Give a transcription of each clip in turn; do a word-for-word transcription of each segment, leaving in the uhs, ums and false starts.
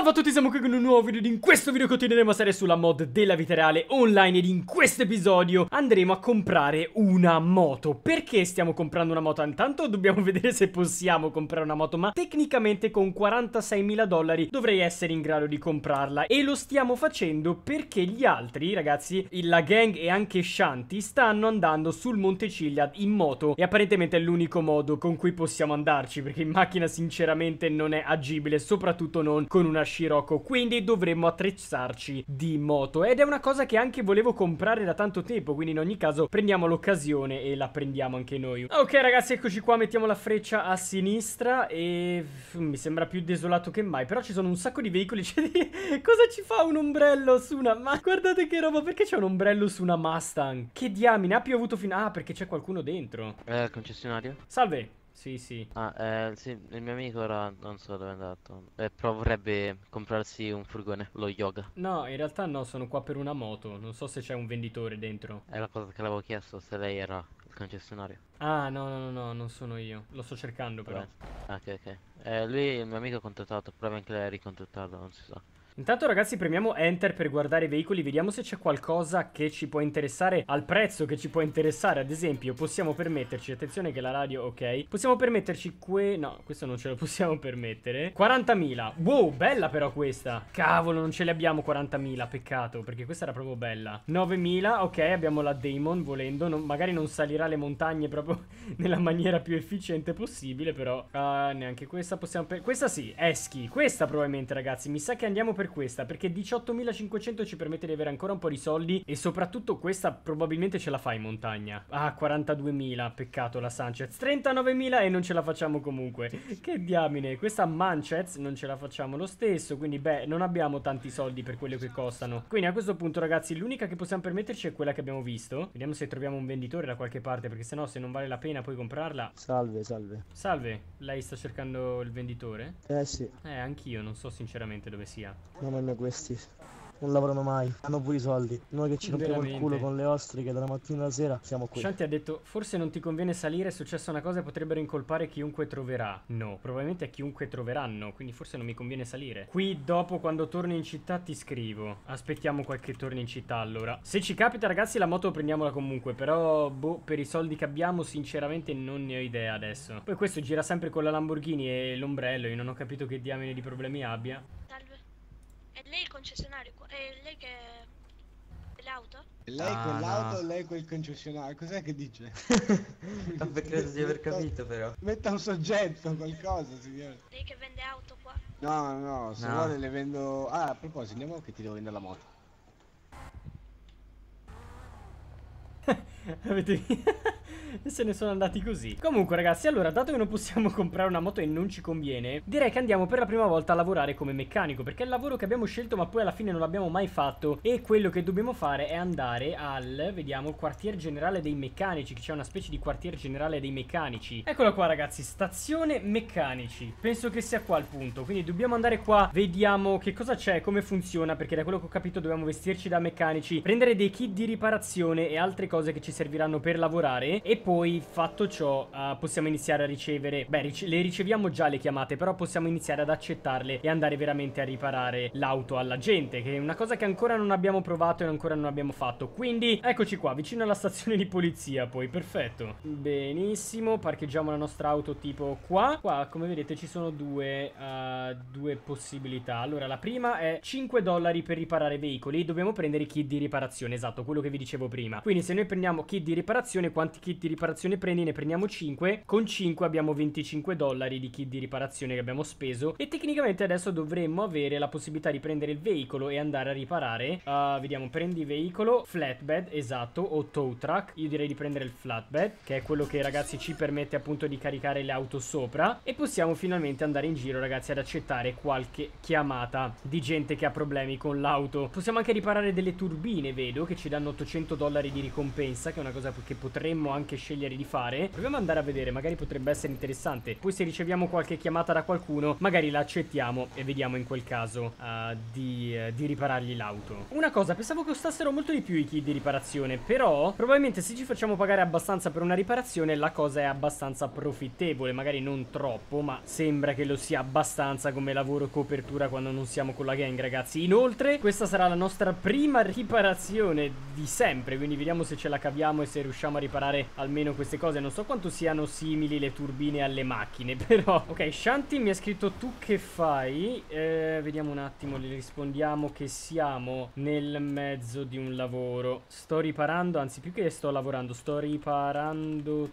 Salve a tutti, siamo qui con un nuovo video ed in questo video continueremo a stare sulla mod della vita reale online ed in questo episodio andremo a comprare una moto. Perché stiamo comprando una moto? Intanto dobbiamo vedere se possiamo comprare una moto, ma tecnicamente con quarantaseimila dollari dovrei essere in grado di comprarla e lo stiamo facendo perché gli altri ragazzi, la gang e anche Shanti stanno andando sul Monte Chiliad in moto e apparentemente è l'unico modo con cui possiamo andarci, perché in macchina sinceramente non è agibile, soprattutto non con una Scirocco, quindi dovremmo attrezzarci di moto ed è una cosa che anche volevo comprare da tanto tempo, quindi in ogni caso prendiamo l'occasione e la prendiamo anche noi. Ok ragazzi, eccoci qua, mettiamo la freccia a sinistra e mi sembra più desolato che mai, però ci sono un sacco di veicoli. Cosa ci fa un ombrello su una... ma guardate che roba, perché c'è un ombrello su una Mustang? Che diamine, ha piovuto fino... ah, perché c'è qualcuno dentro. Eh, il concessionario? Salve. Sì, sì. Ah, eh, sì, il mio amico ora non so dove è andato. Eh, però vorrebbe comprarsi un furgone, lo yoga. No, in realtà no, sono qua per una moto. Non so se c'è un venditore dentro. È la cosa che l'avevo chiesto, se lei era il concessionario. Ah, no, no, no, no, non sono io. Lo sto cercando però. Ah, ok, ok. Eh, lui, il mio amico ha contattato, prova anche lei a ricontattarlo, non si sa. Intanto ragazzi premiamo Enter per guardare i veicoli, vediamo se c'è qualcosa che ci può interessare al prezzo che ci può interessare. Ad esempio possiamo permetterci, attenzione che la radio, ok, possiamo permetterci que... no, questo non ce lo possiamo permettere. quarantamila, wow, bella però questa. Cavolo, non ce le abbiamo quarantamila, peccato, perché questa era proprio bella. Novemila, ok, abbiamo la Damon volendo, non, magari non salirà le montagne proprio nella maniera più efficiente possibile, però uh, neanche questa possiamo... Per... questa sì, Eschi, questa probabilmente ragazzi, mi sa che andiamo per questa perché diciottomilacinquecento ci permette di avere ancora un po' di soldi e soprattutto questa probabilmente ce la fa in montagna. Ah, quarantaduemila, peccato la Sanchez. Trentanovemila e non ce la facciamo comunque. Che diamine, questa Manchez non ce la facciamo lo stesso, quindi beh, non abbiamo tanti soldi per quello che costano. Quindi a questo punto ragazzi l'unica che possiamo permetterci è quella che abbiamo visto. Vediamo se troviamo un venditore da qualche parte, perché sennò se non vale la pena poi comprarla. Salve, salve. Salve, lei sta cercando il venditore? Eh sì. Eh, anch'io non so sinceramente dove sia. No, ma noi questi non lavorano mai, hanno pure i soldi. Noi che ci rompiamo il Veramente. culo con le ostriche dalla mattina alla sera, siamo qui. Shanti ha detto, forse non ti conviene salire, è successa una cosa e potrebbero incolpare chiunque troverà. No, probabilmente è chiunque troveranno, quindi forse non mi conviene salire. Qui dopo quando torni in città ti scrivo. Aspettiamo qualche torni in città allora. Se ci capita ragazzi la moto prendiamola comunque, però boh, per i soldi che abbiamo sinceramente non ne ho idea adesso. Poi questo gira sempre con la Lamborghini e l'ombrello, io non ho capito che diamine di problemi abbia. Salve. È lei il concessionario? È lei che... dell'auto? Lei Ah, quell'auto, no. lei quel concessionario, cos'è che dice? Vabbè, credo di aver capito però. Metta un soggetto, qualcosa, signore. Lei che vende auto qua? No, no, se No. vuole le vendo... Ah, a proposito, andiamo che ti devo vendere la moto. Avete e se ne sono andati così. Comunque ragazzi, allora dato che non possiamo comprare una moto e non ci conviene, direi che andiamo per la prima volta a lavorare come meccanico, perché è il lavoro che abbiamo scelto ma poi alla fine non l'abbiamo mai fatto. E quello che dobbiamo fare è andare al, vediamo, quartier generale dei meccanici, che c'è una specie di quartier generale dei meccanici. Eccolo qua ragazzi, stazione meccanici. Penso che sia qua il punto, quindi dobbiamo andare qua, vediamo che cosa c'è, come funziona, perché da quello che ho capito dobbiamo vestirci da meccanici, prendere dei kit di riparazione e altre cose che ci serviranno per lavorare. E poi fatto ciò uh, possiamo iniziare a ricevere, beh rice le riceviamo già le chiamate, però possiamo iniziare ad accettarle e andare veramente a riparare l'auto alla gente, che è una cosa che ancora non abbiamo provato e ancora non abbiamo fatto. Quindi eccoci qua, vicino alla stazione di polizia poi, perfetto. Benissimo, parcheggiamo la nostra auto tipo qua. Qua come vedete ci sono due, uh, due possibilità. Allora la prima è cinque dollari per riparare veicoli, dobbiamo prendere i kit di riparazione, esatto, quello che vi dicevo prima. Quindi se noi prendiamo kit di riparazione, quanti kit di riparazione prendi? Ne prendiamo cinque. Con cinque abbiamo venticinque dollari di kit di riparazione che abbiamo speso e tecnicamente adesso dovremmo avere la possibilità di prendere il veicolo e andare a riparare. uh, Vediamo, prendi veicolo, flatbed, esatto, o tow truck. Io direi di prendere il flatbed, che è quello che ragazzi ci permette appunto di caricare le auto sopra. E possiamo finalmente andare in giro ragazzi ad accettare qualche chiamata di gente che ha problemi con l'auto. Possiamo anche riparare delle turbine, vedo, che ci danno ottocento dollari di ricompensa, che è una cosa che potremmo anche scegliere di fare. Proviamo ad andare a vedere, magari potrebbe essere interessante. Poi se riceviamo qualche chiamata da qualcuno, magari la accettiamo e vediamo in quel caso uh, di, uh, di riparargli l'auto. Una cosa, pensavo costassero molto di più i kit di riparazione, però probabilmente se ci facciamo pagare abbastanza per una riparazione la cosa è abbastanza profittevole. Magari non troppo, ma sembra che lo sia abbastanza come lavoro copertura quando non siamo con la gang, ragazzi. Inoltre questa sarà la nostra prima riparazione di sempre, quindi vediamo se ce la caviamo e se riusciamo a riparare almeno queste cose. Non so quanto siano simili le turbine alle macchine, però ok. Shanti mi ha scritto: tu che fai? Eh, vediamo un attimo, le rispondiamo che siamo nel mezzo di un lavoro. Sto riparando, anzi più che sto lavorando, sto riparando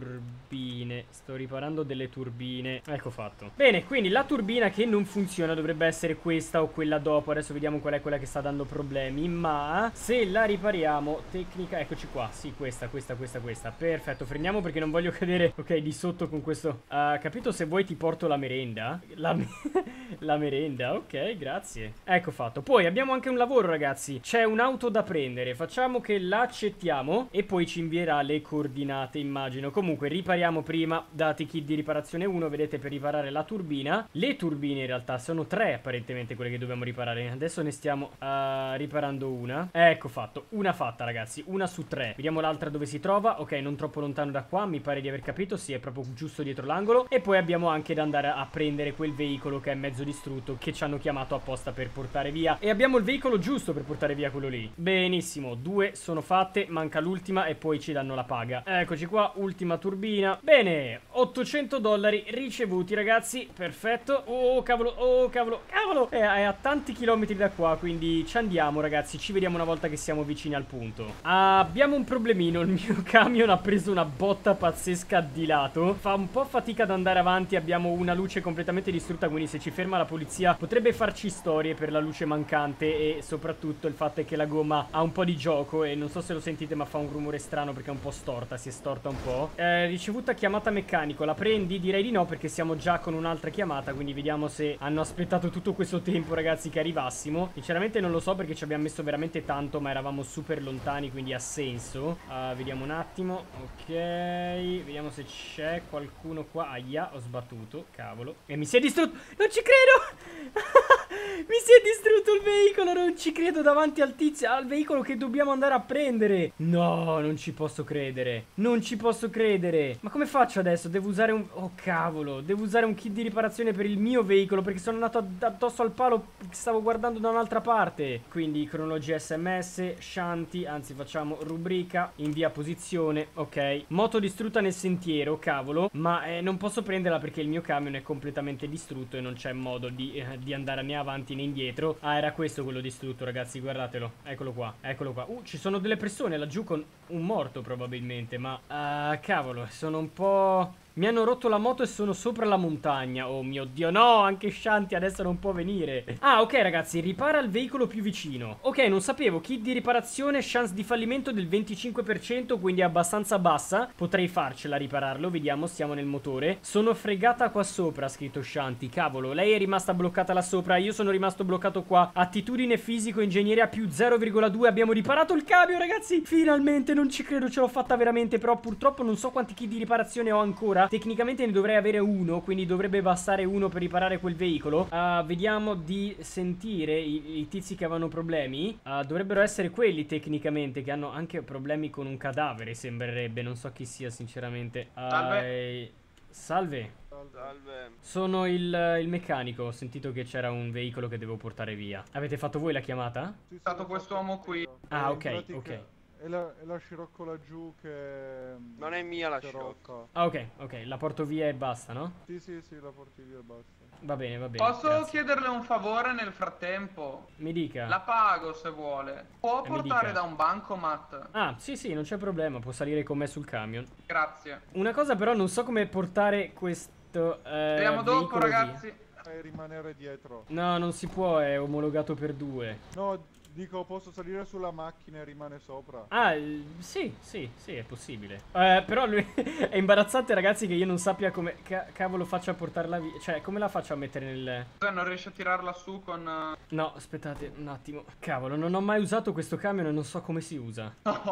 turbine. Sto riparando delle turbine. Ecco fatto. Bene, quindi la turbina che non funziona dovrebbe essere questa o quella dopo. Adesso vediamo qual è quella che sta dando problemi. Ma se la ripariamo, tecnica, eccoci qua. Sì, questa, questa, questa, questa. Perfetto, freniamo perché non voglio cadere, ok, di sotto con questo. uh, Capito, se vuoi ti porto la merenda. La, me la merenda, ok, grazie. Ecco fatto. Poi abbiamo anche un lavoro, ragazzi. C'è un'auto da prendere. Facciamo che la accettiamo e poi ci invierà le coordinate, immagino. Comunque ripariamo prima, dati kit di riparazione uno. Vedete, per riparare la turbina. Le turbine in realtà sono tre apparentemente quelle che dobbiamo riparare. Adesso ne stiamo uh, riparando una. Ecco fatto, una fatta, ragazzi, una su tre. Vediamo l'altra dove si trova. Ok, non troppo lontano da qua, mi pare di aver capito. Sì, è proprio giusto dietro l'angolo. E poi abbiamo anche da andare a prendere quel veicolo che è mezzo distrutto, che ci hanno chiamato apposta per portare via. E abbiamo il veicolo giusto per portare via quello lì. Benissimo, due sono fatte, manca l'ultima e poi ci danno la paga. Eccoci qua, ultima turbina. Bene, ottocento dollari ricevuti, ragazzi. Perfetto. Oh cavolo, oh cavolo, cavolo. È, è a tanti chilometri da qua, quindi ci andiamo, ragazzi. Ci vediamo una volta che siamo vicini al punto. Abbiamo un problemino. Il mio camion ha preso una botta pazzesca di lato. Fa un po' fatica ad andare avanti. Abbiamo una luce completamente distrutta, quindi se ci ferma la polizia potrebbe farci storie per la luce mancante. E soprattutto il fatto è che la gomma ha un po' di gioco e non so se lo sentite, ma fa un rumore strano perché è un po' storta. Si è storta un po'. eh, Ricevuta chiamata meccanico. La prendi? Direi di no, perché siamo già con un'altra chiamata. Quindi vediamo se hanno aspettato tutto questo tempo, ragazzi, che arrivassimo. Sinceramente non lo so, perché ci abbiamo messo veramente tanto, ma eravamo super lontani, quindi ha senso. uh, Vediamo un attimo. Ok, vediamo se c'è qualcuno qua. Aia, ho sbattuto, cavolo. E mi si è distrutto. Non ci credo. Mi si è distrutto il veicolo. Non ci credo, davanti al tizio, al veicolo che dobbiamo andare a prendere. No, non ci posso credere. Non ci posso credere. Ma come faccio adesso? Devo usare un... Oh cavolo, devo usare un kit di riparazione per il mio veicolo, perché sono andato addosso al palo che stavo guardando da un'altra parte. Quindi cronologia sms, Shanti, anzi facciamo rubrica, invia posizione. Ok, moto distrutta nel sentiero, cavolo. Ma eh, non posso prenderla perché il mio camion è completamente distrutto e non c'è modo di, eh, di andare né avanti né indietro. Ah, era questo quello distrutto, ragazzi, guardatelo. Eccolo qua, eccolo qua. Uh, ci sono delle persone laggiù con un morto probabilmente. Ma uh, cavolo, sono un po'... Mi hanno rotto la moto e sono sopra la montagna. Oh mio Dio, no, anche Shanti adesso non può venire. Ah, ok, ragazzi, ripara il veicolo più vicino. Ok, non sapevo, kit di riparazione, chance di fallimento del venticinque per cento, quindi è abbastanza bassa. Potrei farcela ripararlo, vediamo, stiamo nel motore. Sono fregata qua sopra, ha scritto Shanti. Cavolo, lei è rimasta bloccata là sopra, io sono rimasto bloccato qua. Attitudine fisico, ingegneria più zero virgola due. Abbiamo riparato il camion, ragazzi. Finalmente, non ci credo, ce l'ho fatta veramente. Però purtroppo non so quanti kit di riparazione ho ancora. Tecnicamente ne dovrei avere uno, quindi dovrebbe bastare uno per riparare quel veicolo. uh, Vediamo di sentire i, i tizi che avevano problemi. uh, Dovrebbero essere quelli tecnicamente, che hanno anche problemi con un cadavere, sembrerebbe. Non so chi sia sinceramente. uh, Salve. Salve. Salve. Sono il, il meccanico. Ho sentito che c'era un veicolo che devo portare via. Avete fatto voi la chiamata? È stato quest'uomo qui. Ah, ok, ok. È la, è la scirocco laggiù che... Non è mia la scirocco. Ah, ok, ok, la porto via e basta, no? Sì, sì, sì, la porti via e basta. Va bene, va bene. Posso grazie. chiederle un favore nel frattempo? Mi dica. La pago se vuole. Può Eh, mi portare dica. da un bancomat? Ah, sì, sì, non c'è problema, può salire con me sul camion. Grazie. Una cosa però, non so come portare questo eh, Vediamo dopo, veicolo via. ragazzi. E rimanere dietro. No, non si può, è omologato per due. No, Dico, posso salire sulla macchina e rimane sopra? Ah, eh, sì, sì, sì, è possibile. Eh, però lui è imbarazzante, ragazzi, che io non sappia come ca- cavolo faccio a portarla via. Cioè, come la faccio a mettere nel... Cioè, non riesci a tirarla su con... eh, No, aspettate un attimo. Cavolo, non ho mai usato questo camion e non so come si usa.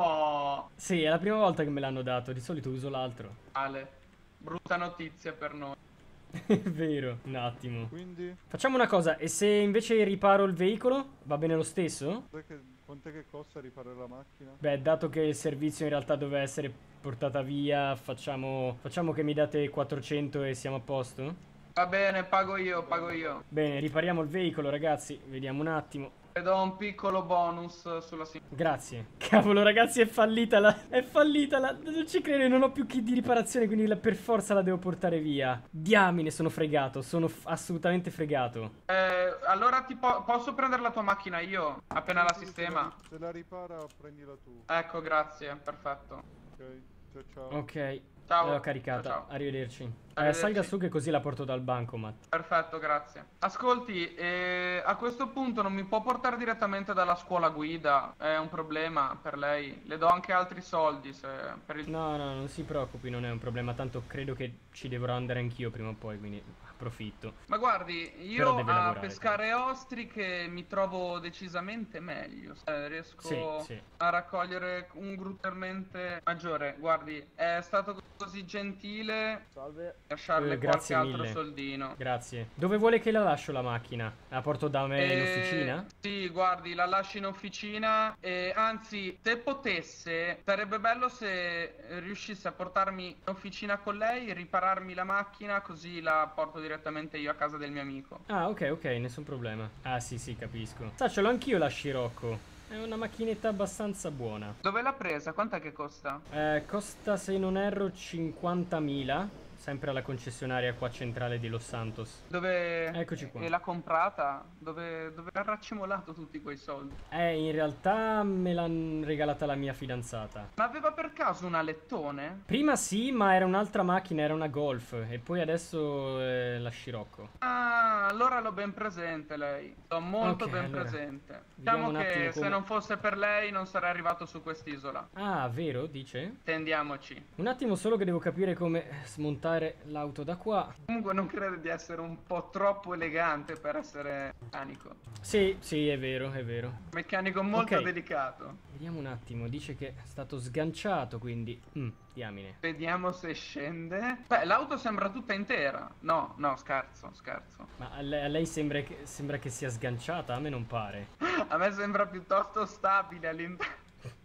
Oh, Sì, è la prima volta che me l'hanno dato, di solito uso l'altro. male. Brutta notizia per noi. È vero, un attimo. Quindi, Facciamo una cosa, e se invece riparo il veicolo, va bene lo stesso? sai che, quant'è che costa riparare la macchina? Beh, dato che il servizio in realtà doveva essere portata via, facciamo, facciamo che mi date quattrocento e siamo a posto? Va bene, pago io, pago io. Bene, ripariamo il veicolo, ragazzi. Vediamo un attimo. Le do un piccolo bonus sulla sinistra. Grazie. Cavolo, ragazzi, è fallita la... È fallita la... Non ci credo, non ho più kit di riparazione, quindi la- per forza la devo portare via. Diamine, sono fregato. Sono f- assolutamente fregato. Eh, allora ti po- posso prendere la tua macchina io, appena la Sì, sì, sistema? Se la, se la ripara, prendila tu. Ecco, grazie, perfetto. Ok, ciao ciao. Ok. Ciao. L'ho caricata. Ciao, ciao. Arrivederci. Eh, Arrivederci. salga su che così la porto dal bancomat. Perfetto, grazie. Ascolti, eh, a questo punto non mi può portare direttamente dalla scuola guida? È un problema per lei. Le do anche altri soldi se per il... No, no, non si preoccupi, non è un problema. Tanto credo che ci dovrò andare anch'io prima o poi, quindi approfitto. Ma guardi, Però io deve a lavorare, pescare ostriche mi trovo decisamente meglio. Eh, riesco Sì, sì. a raccogliere un gruttalmente maggiore. Guardi, è stato così gentile Salve. lasciarle Eh, qualche grazie altro mille. soldino. Grazie. Dove vuole che la lascio la macchina? La porto da me in Eh, officina? Sì, guardi, la lascio in officina e anzi, se potesse, sarebbe bello se riuscisse a portarmi in officina con lei, ripararmi la macchina, così la porto direttamente io a casa del mio amico. Ah, ok, ok, nessun problema. Ah, sì, sì, capisco. Sa, ce l'ho anch'io la Scirocco. È una macchinetta abbastanza buona. Dove l'ha presa? Quant'è che costa? Eh, costa, se non erro, cinquantamila. Sempre alla concessionaria qua centrale di Los Santos. Dove... Eccoci qua. E l'ha comprata? Dove, dove ha raccimolato tutti quei soldi? Eh, in realtà me l'ha regalata la mia fidanzata. Ma aveva per caso un alettone? Prima sì, ma era un'altra macchina, era una Golf. E poi adesso eh, la Scirocco. Ah, allora l'ho ben presente lei. L'ho molto Ok, ben allora, presente. vediamo Diciamo un che attimo se come- non fosse per lei non sarei arrivato su quest'isola. Ah, vero, dice? Tendiamoci. Un attimo solo che devo capire come smontare l'auto da qua. Comunque non credo di essere un po' troppo elegante per essere meccanico. Sì, sì, è vero, è vero. Meccanico molto Ok. delicato. Vediamo un attimo, dice che è stato sganciato, quindi... Mm, diamine. Vediamo se scende. Beh, l'auto sembra tutta intera. No, no, scherzo, scherzo. Ma a lei, a lei sembra, che, sembra che sia sganciata? A me non pare. A me sembra piuttosto stabile all'interno.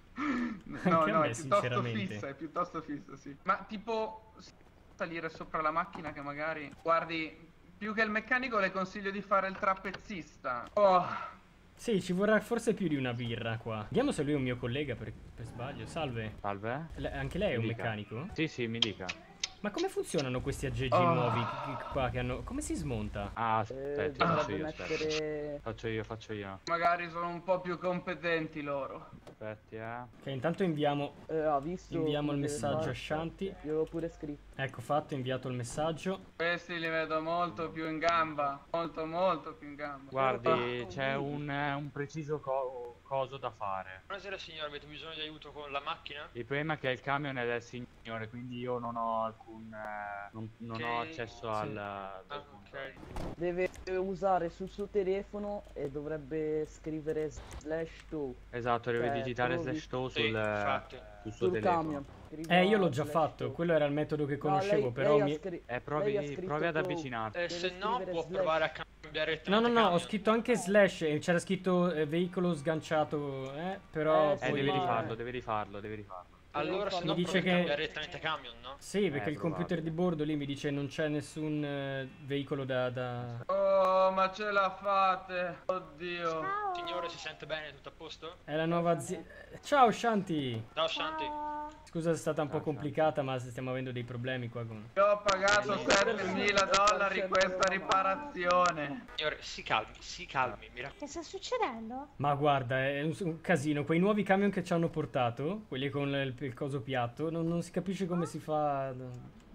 No, Anche a no, me, è piuttosto sinceramente. fissa, è piuttosto fissa, sì. Ma tipo salire sopra la macchina che magari... Guardi, più che il meccanico le consiglio di fare il trapezzista. Oh, Sì, ci vorrà forse più di una birra qua. Vediamo se lui è un mio collega per, per sbaglio. Salve. Salve? Le- anche lei è un Mi dica. meccanico? Sì, sì, mi dica. Ma come funzionano questi aggeggi Oh. nuovi che- che- qua che hanno... Come si smonta? Ah, Eh, aspetta, faccio dovrebbe io, aspetta. mettere... Faccio io, faccio io. magari sono un po' più competenti loro. Aspetti, eh. Ok, intanto inviamo, Eh, ha visto... inviamo il come messaggio deve a Shanti. fare? Io l'ho pure scritto. Ecco fatto, inviato il messaggio. Questi li vedo molto più in gamba. Molto, molto più in gamba. Guardi, c'è un, eh, un preciso co- coso da fare. Buonasera signore, avete bisogno di aiuto con la macchina? Il problema è che il camion è del signore, quindi io non ho alcun... eh, non, non ho Ok, accesso sì. al... Ah, al- ok. Deve usare sul suo telefono e dovrebbe scrivere slash to Esatto, deve Eh, digitare provi. slash to Sì, sul, infatti. sul suo sul telefono. camion. Scriva Eh, io l'ho già slash fatto. to. Quello era il metodo che No, conoscevo, lei- però lei ha mi... scri- Eh, lei ha provi, scritto provi ad to. avvicinarti. Eh, Deve se no scrivere può slash. provare a cambiare No, no, no, ho camion. scritto anche slash e c'era scritto eh, veicolo sganciato, eh, però Eh, Eh, sì, poi... devi ma- rifarlo, devi rifarlo, devi rifarlo. Allora se Mi no dice provi a che- cambiare direttamente camion, no? Sì, perché Eh, il computer probabile. di bordo lì mi dice non c'è nessun eh, veicolo da, da... Oh, ma ce la fate. Oddio. Signore, si sente bene? Tutto a posto? È la nuova azienda... Ciao Shanti! Ciao Shanti. Scusa se è stata un po' Ciao, Shanti. complicata, ma stiamo avendo dei problemi qua con... Io ho pagato settemila dollari questa riparazione. Signore, si calmi, si calmi, mi raccomando. Che sta succedendo? Ma guarda, è un, un casino. Quei nuovi camion che ci hanno portato, quelli con il, il coso piatto, non, non si capisce come si fa...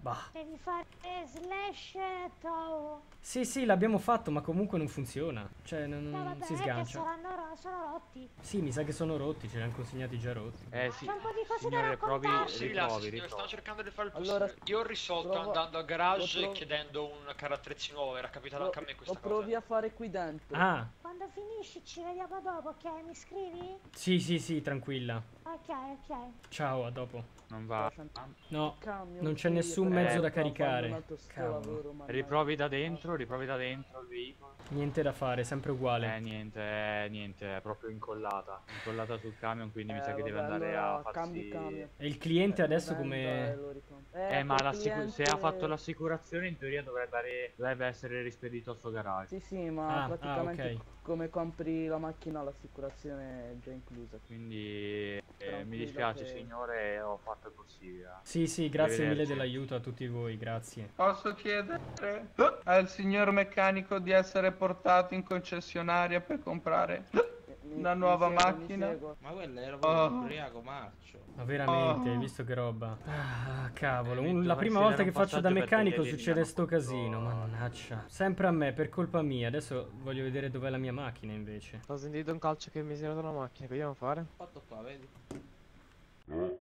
Bah. Devi fare slash tow. Sì, sì, l'abbiamo fatto, ma comunque non funziona. Cioè, non, No, non vabbè, si è che sgancia. saranno ro- sono rotti. Sì, mi sa che sono rotti, ce li hanno consegnati già rotti. Eh sì. C'è un po' di cose da Signore, provi, raccontare. Sì, là, riprovi, signore, sto riprovi. cercando di fare il Allora, possibile. Io ho risolto prova- andando al garage lo e prov- chiedendo un caratterezzo nuovo, era capitato Lo, anche a me lo questa provi cosa. a fare qui dentro. Ah, Quando finisci ci vediamo dopo, ok? Mi scrivi? sì, sì, sì, tranquilla. Ok, ok. Ciao, a dopo. Non va. No, Camion, non c'è sì, nessun però mezzo da sto facendo caricare. un altro sto Cavolo. lavoro, mannaggia. Riprovi da dentro, riprovi da dentro il veicolo. Niente da fare, sempre Eh uguale. niente, eh, niente, è proprio incollata. Incollata sul camion, quindi mi Eh, sa che deve vabbè, andare allora a cambi farsi... camion. E il cliente adesso Venda e come... lo ricompri. Eh, ma quel l'assicu- se ha cliente- fatto l'assicurazione in teoria dovrebbe, are- dovrebbe essere rispedito al suo garage. Sì, sì, ma Ah, ah, praticamente ok. come compri la macchina l'assicurazione è già inclusa. Quindi eh, mi Tranquillo dispiace che- signore, ho fatto il possibile. Sì, sì, grazie mille Arrivederci. dell'aiuto a tutti voi, grazie. Posso chiedere al signor meccanico di essere portato in concessionaria per comprare Mi- una mi nuova segue, mi macchina? segue. Ma quello era Oh. proprio un ubriaco marcio. Ma veramente, hai Oh. visto che roba? Ah, cavolo, Eh, un- mi la dovresti prima dare volta un che faccio da passaggio per meccanico vedere succede il sto casino, mio- mannaggia. Sempre a me, per colpa mia. Adesso voglio vedere dov'è la mia macchina invece. Ho sentito un calcio che mi si è rotto la macchina, che dobbiamo fare? Fatto qua, vedi?